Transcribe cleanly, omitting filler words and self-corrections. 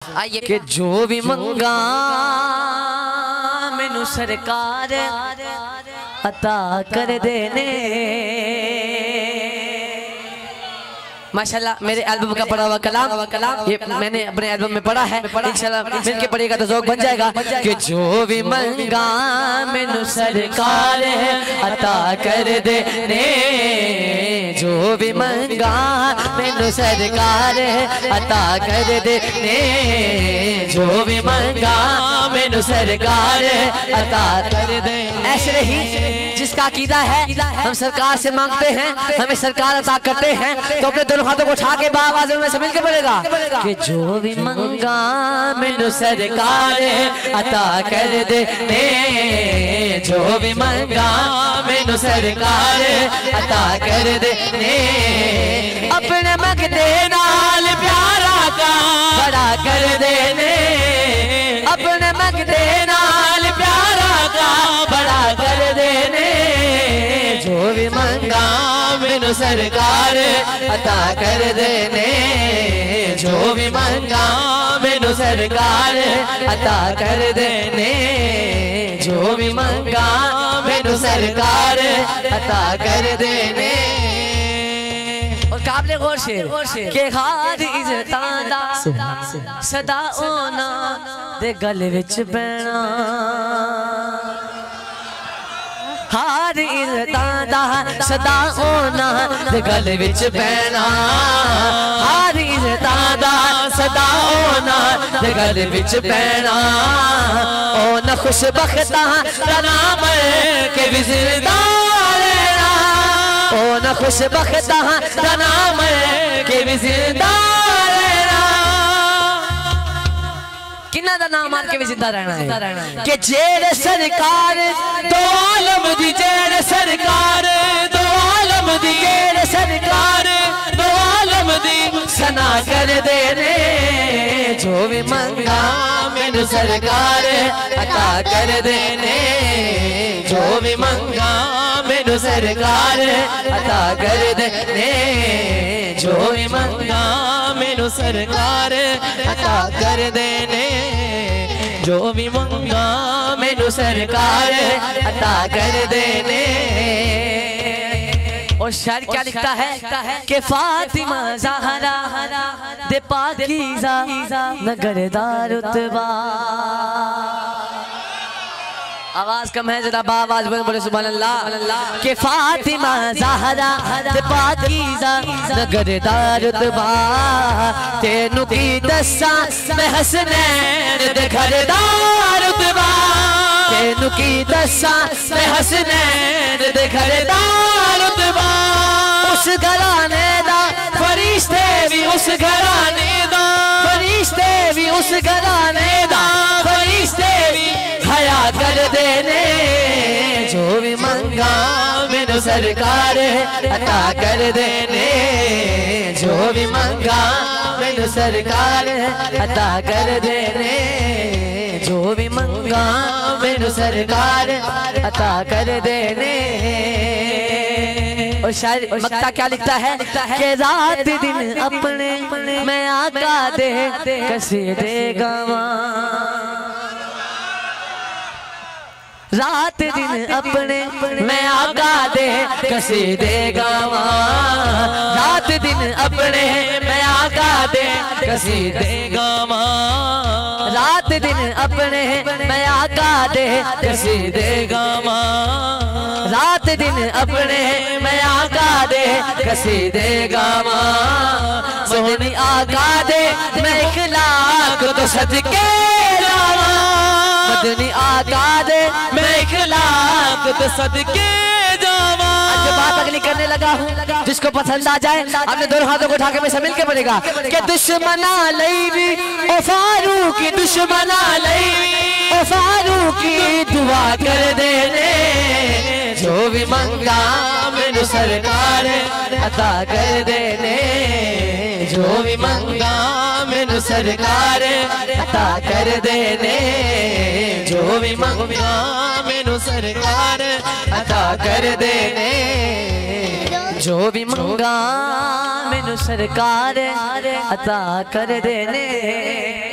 आइए कि जो भी मंगा मैनू सरकार अता कर देने। माशाल्लाह मेरे एल्बम का पढ़ा हुआ कलाम ये मैंने अपने एल्बम में पढ़ा है। इंशाल्लाह मिलके पढ़ेगा तो ज़ौक़ बन जाएगा कि जो भी मंगा मैनू सरकार अता कर देने। जो भी मंगा मैनू सरकार अता कर देने। जो भी मंगा मैनू सरकार अता कर दे। ऐसे ही जिसका अकीदा है हम सरकार से मांगते हैं हमें सरकार अता करते हैं तो अपने दोनों हाथों को उठा के आवाज़ में से मिलके बोलेगा कि जो भी मंगा मैनू सरकार अता कर देने। जो भी मंगा मैनू सरकार अता कर देने। अपने मंगते नाल प्यारा का बड़ा कर देने। अपने मंगते नाल प्यारा का बड़ा कर देने। जो भी मंगा मैनू सरकार अता कर देने। जो भी मंगा मैनू सरकार अता कर देने। जो भी मंगा मैनू सरकार अता कर देने। और काबिले गौर से के हार इज़्ज़तां दा सदा ओना दे गल विच पैना। हार इज़्ज़तां दा सदा ओना दे गल विच पैना। हार इज़्ज़तां दा सदा ओना दे गल विच पैना। ओ न खुशबख्तां दा नाम के भी ज़िंदा रहना। ओ न खुशबख्तां दा नाम के भी ज़िंदा रहना। किन्ना दा नाम मान के भी जिंदा रहना है कि जेड़ सरकार दो आलम दी। जेड़ सरकार दो आलम दी। जेड़ सरकार दो आलम दी सना कर देने। जो भी मंगा मैनू सरकार अता कर देने। जो भी मंगा मैनू सरकार अता कर देने। जो भी मंगा मैनू सरकार अता कर देने। जो भी मंगा मैनू सरकार अता कर देने। और शायर क्या लिखता है कि फातिमा ज़हरा दे पाकीज़ा नगरदा रुतबा। आवाज कम है जरा आवाज बोले सुभान अल्लाह। के फातिमा ज़हरा दे पाकीज़ा नगरदा रुतबा। तेनू की दस्सा मैं हसनैन दे घरदा रुतबा। तेनू की दस्सा मैं हसनैन दे घरदा रुतबा। उस घराने दा फरिश्ते भी उस घराने दा। फरिश्ते भी उस घराने दा। फरिश्ते भी हया कर देने। जो भी मंगा मैनू सरकार अता कर देने। जो भी मंगा मैनू सरकार अता कर देने। जो भी मंगा मैनू सरकार अता कर देने। और शायर मक्ता क्या लिखता है कि रात दिन अपने मैं आका दे कसीदे गावा। रात दिन अपने मैं आका दे कसीदे गावा। रात दिन अपने मैं आका दे कसीदे गावा। रात दिन अपने मैं आका दे कसीदे गावा। रात दिन अपने मैं आका दे कसीदे गावा। सोहनी आका दे मैं इखलाक तो सदके लावा। मदनी आका दे मैं इखलाक तो सदके जावा। बात अगली करने लगा हूँ जिसको पसंद आ जाए अपने दोनों हाथों को उठा के मैं मिल के पड़ेगा कि दुश्मना लई ओ फारूकी। दुश्मना लई ओ फारूकी दुआ कर देने। जो भी मंगा मैनू सरकार अता कर देने। जो भी मंगा मैनू सरकार अता कर देने। जो भी मंगा मैनू सरकार अता कर देने। जो भी मंगा मैनू सरकार अता कर देने।